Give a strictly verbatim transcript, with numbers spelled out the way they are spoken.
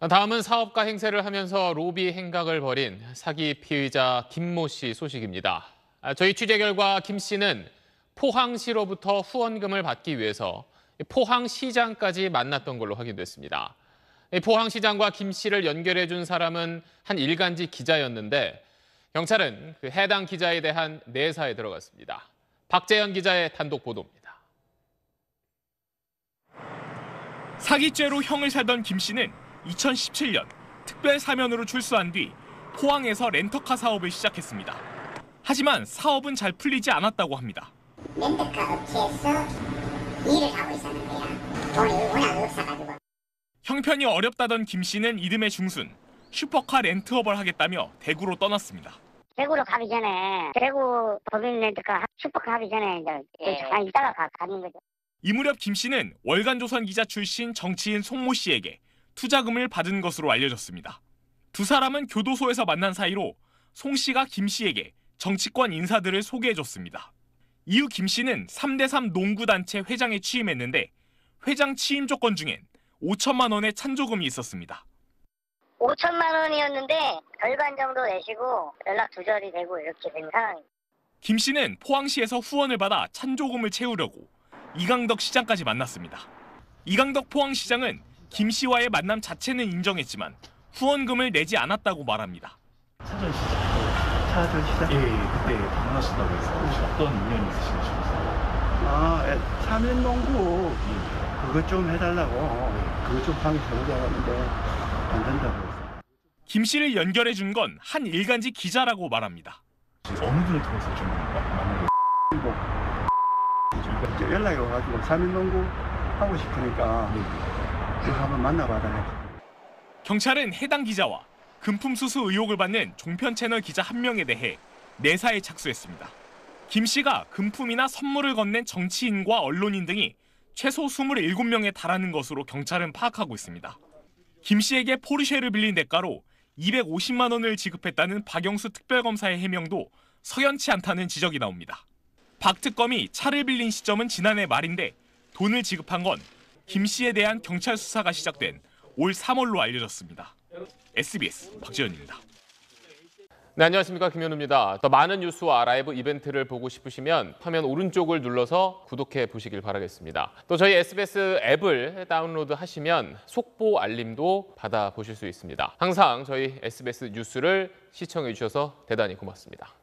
다음은 사업가 행세를 하면서 로비 행각을 벌인 사기 피의자 김모 씨 소식입니다. 저희 취재 결과 김 씨는 포항시로부터 후원금을 받기 위해서 포항시장까지 만났던 걸로 확인됐습니다. 포항시장과 김 씨를 연결해 준 사람은 한 일간지 기자였는데 경찰은 그 해당 기자에 대한 내사에 들어갔습니다. 박재현 기자의 단독 보도입니다. 사기죄로 형을 살던 김 씨는 이천십칠 년 특별 사면으로 출소한 뒤 포항에서 렌터카 사업을 시작했습니다. 하지만 사업은 잘 풀리지 않았다고 합니다. 렌터카 업체에서 일을 하고 있었는데요. 돈이 워낙 없어가지고. 형편이 어렵다던 김 씨는 이듬해 중순 슈퍼카 렌트업을 하겠다며 대구로 떠났습니다. 대구로 가기 전에 대구 법인 렌터카 슈퍼카 하기 전에 이제 예. 잠깐 있다가 가, 가는 거죠. 이 무렵 김 씨는 월간조선 기자 출신 정치인 송모 씨에게 투자금을 받은 것으로 알려졌습니다. 두 사람은 교도소에서 만난 사이로 송 씨가 김 씨에게 정치권 인사들을 소개해줬습니다. 이후 김 씨는 삼 대 삼 농구단체 회장에 취임했는데 회장 취임 조건 중엔 오천만 원의 찬조금이 있었습니다. 오천만 원이었는데 절반 정도 내시고 연락 두절이 되고 이렇게 된 상황입니다. 김 씨는 포항시에서 후원을 받아 찬조금을 채우려고 이강덕 시장까지 만났습니다. 이강덕 포항시장은 김 씨와의 만남 자체는 인정했지만 후원금을 내지 않았다고 말합니다. 차전 시장, 차전 시장? 예, 예, 그때 방문하신다고 해서 혹시 어떤 인연이 있으신가요? 아, 사면농구 그것 좀 해달라고 그것 좀 방이 해보자고 하는데 안 된다고 했어요. 김 씨를 연결해 준 건 한 일간지 기자라고 말합니다. 어느 분을 통해서 좀 만난 거예요? 연락이 와가지고 사면농구 하고 싶으니까 네. 한번 만나봐라. 경찰은 해당 기자와 금품 수수 의혹을 받는 종편 채널 기자 한 명에 대해 내사에 착수했습니다. 김 씨가 금품이나 선물을 건넨 정치인과 언론인 등이 최소 이십칠 명에 달하는 것으로 경찰은 파악하고 있습니다. 김 씨에게 포르쉐를 빌린 대가로 이백오십만 원을 지급했다는 박영수 특별검사의 해명도 석연치 않다는 지적이 나옵니다. 박 특검이 차를 빌린 시점은 지난해 말인데 돈을 지급한 건 김 씨에 대한 경찰 수사가 시작된 올 삼월로 알려졌습니다. 에스비에스 박지현입니다. 네, 안녕하십니까, 김현우입니다. 더 많은 뉴스와 라이브 이벤트를 보고 싶으시면 화면 오른쪽을 눌러서 구독해 보시길 바라겠습니다. 또 저희 에스비에스 앱을 다운로드하시면 속보 알림도 받아보실 수 있습니다. 항상 저희 에스비에스 뉴스를 시청해 주셔서 대단히 고맙습니다.